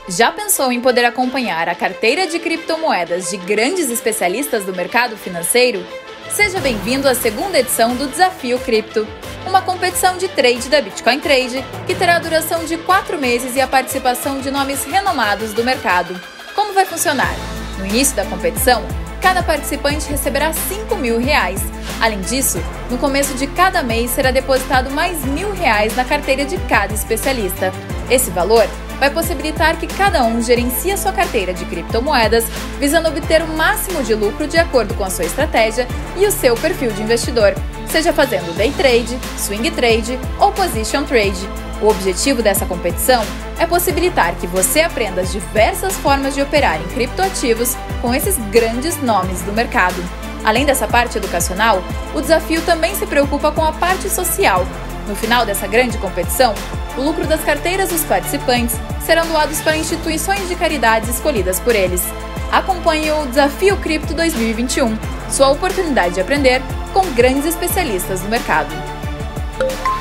Já pensou em poder acompanhar a carteira de criptomoedas de grandes especialistas do mercado financeiro? Seja bem-vindo à segunda edição do Desafio Cripto, uma competição de trade da Bitcoin Trade que terá a duração de 4 meses e a participação de nomes renomados do mercado. Como vai funcionar? No início da competição, cada participante receberá R$5.000. Além disso, no começo de cada mês será depositado mais R$1.000 na carteira de cada especialista. Esse valor vai possibilitar que cada um gerencie a sua carteira de criptomoedas, visando obter o máximo de lucro de acordo com a sua estratégia e o seu perfil de investidor, seja fazendo day trade, swing trade ou position trade. O objetivo dessa competição é possibilitar que você aprenda as diversas formas de operar em criptoativos com esses grandes nomes do mercado. Além dessa parte educacional, o desafio também se preocupa com a parte social. No final dessa grande competição, o lucro das carteiras dos participantes serão doados para instituições de caridades escolhidas por eles. Acompanhe o Desafio Cripto 2021, sua oportunidade de aprender com grandes especialistas no mercado.